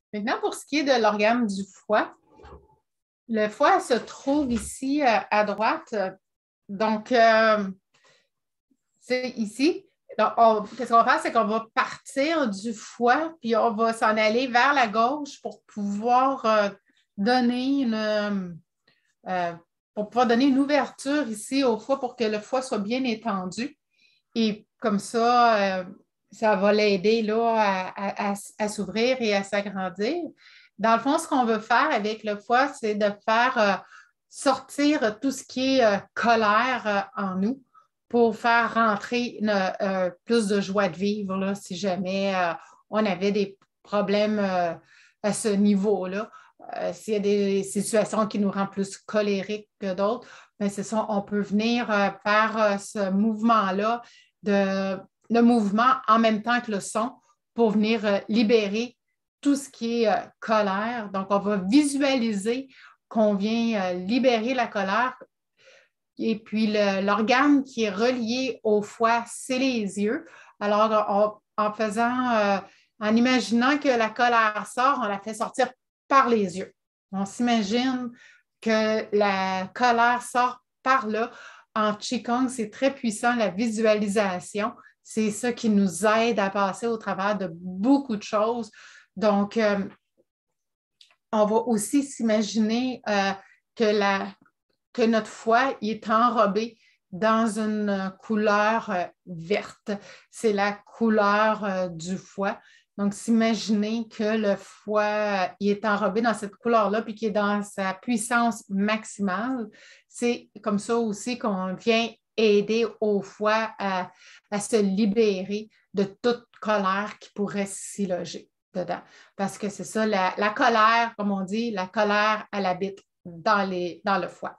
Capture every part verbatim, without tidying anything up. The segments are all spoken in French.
Maintenant, pour ce qui est de l'organe du foie, le foie se trouve ici euh, à droite. Donc, euh, c'est ici. Donc, on- qu'est-ce qu'on va faire? C'est qu'on va partir du foie, puis on va s'en aller vers la gauche pour pouvoir euh, donner une, euh, euh, pour pouvoir donner une ouverture ici au foie pour que le foie soit bien étendu. Et comme ça, euh, ça va l'aider là, à, à- à- à s'ouvrir et à s'agrandir. Dans le fond, ce qu'on veut faire avec le foie, c'est de faire euh, sortir tout ce qui est euh, colère euh, en nous pour faire rentrer une- euh, plus de joie de vivre là, si jamais euh, on avait des problèmes euh, à ce niveau-là. Euh, s'il y a des situations qui nous rendent plus colériques que d'autres, ben c'est ça, on peut venir euh, faire euh, ce mouvement-là de, le mouvement en même temps que le son pour venir euh, libérer tout ce qui est euh, colère. Donc, on va visualiser qu'on vient euh, libérer la colère. Et puis, l'organe qui est relié au foie, c'est les yeux. Alors, on, en faisant, euh, en imaginant que la colère sort, on la fait sortir par les yeux. On s'imagine que la colère sort par là. En Qigong, c'est très puissant, la visualisation. C'est ça qui nous aide à passer au travers de beaucoup de choses. Donc, euh, on va aussi s'imaginer euh, que, la, que notre foie est enrobé dans une couleur euh, verte. C'est la couleur euh, du foie. Donc, s'imaginer que le foie euh, est enrobé dans cette couleur-là, puis qu'il est dans sa puissance maximale. C'est comme ça aussi qu'on vient aider au foie à, à se libérer de toute colère qui pourrait s'y loger dedans. Parce que c'est ça, la, la colère, comme on dit, la colère, elle habite dans, les, dans le foie.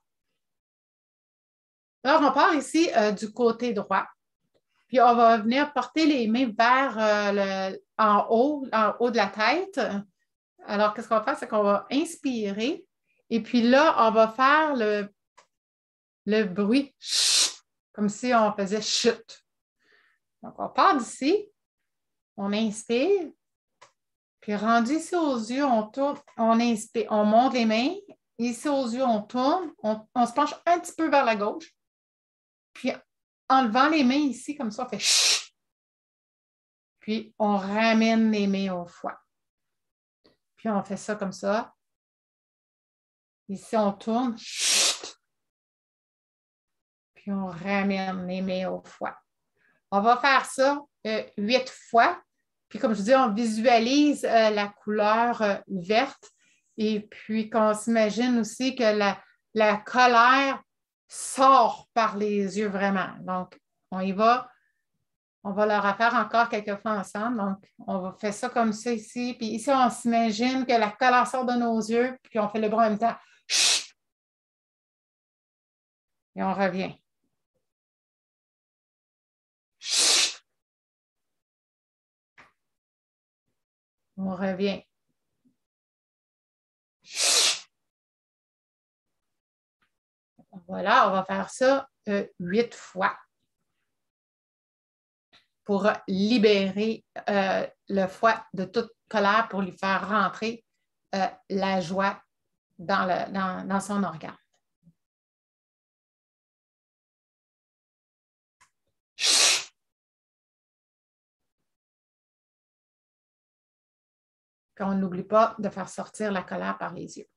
Alors, on part ici euh, du côté droit, puis on va venir porter les mains vers euh, le, en haut, en haut de la tête. Alors, qu'est-ce qu'on va faire? C'est qu'on va inspirer, et puis là, on va faire le, le bruit chut, comme si on faisait chute. Donc, on part d'ici, on inspire, puis rendu ici aux yeux, on tourne, on inspire, on monte les mains. Ici aux yeux, on tourne, on, on se penche un petit peu vers la gauche. Puis en levant les mains ici, comme ça, on fait chut. Puis on ramène les mains au foie. Puis on fait ça comme ça. Ici, on tourne. Chut. Puis on ramène les mains au foie. On va faire ça euh, huit fois. Puis comme je dis, on visualise euh, la couleur euh, verte. Et puis qu'on s'imagine aussi que la, la colère sort par les yeux vraiment. Donc, on y va. On va le refaire encore quelques fois ensemble. Donc, on va faire ça comme ça ici. Puis ici, on s'imagine que la colère sort de nos yeux, puis on fait le bras en même temps. Chut! Et on revient. Chut! On revient. Chut! Voilà, on va faire ça euh, huit fois pour libérer euh, le foie de toute colère, pour lui faire rentrer euh, la joie dans, le, dans, dans son organe. Chut! Qu'on n'oublie pas de faire sortir la colère par les yeux.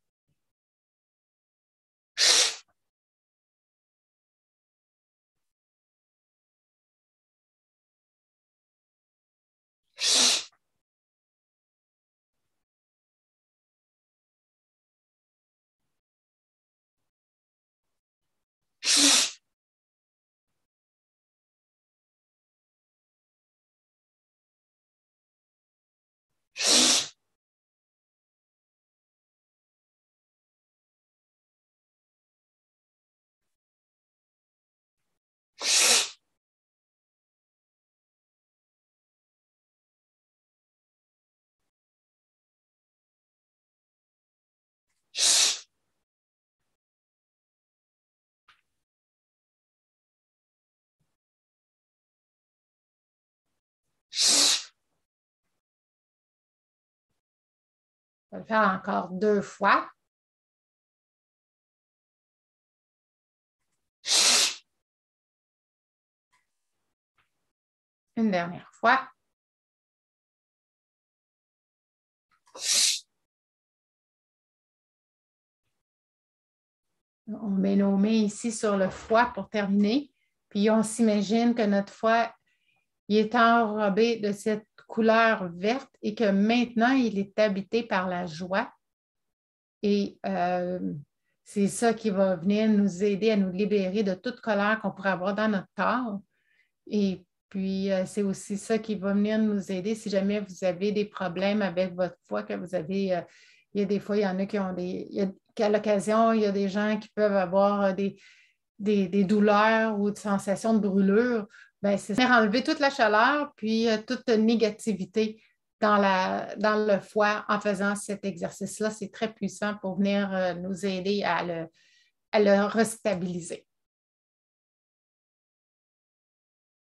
On va le faire encore deux fois. Une dernière fois. On met nos mains ici sur le foie pour terminer. Puis on s'imagine que notre foie il est enrobé de cette couleur verte et que maintenant, il est habité par la joie. Et euh, c'est ça qui va venir nous aider à nous libérer de toute colère qu'on pourrait avoir dans notre corps. Et puis, euh, c'est aussi ça qui va venir nous aider si jamais vous avez des problèmes avec votre foie, que vous avez, euh, il y a des fois, il y en a qui ont des, il y a, qu'à l'occasion, il y a des gens qui peuvent avoir des, des, des douleurs ou des sensations de brûlure. Bien, c'est venir enlever toute la chaleur puis euh, toute négativité dans, la, dans le foie en faisant cet exercice-là. C'est très puissant pour venir euh, nous aider à le, à le restabiliser.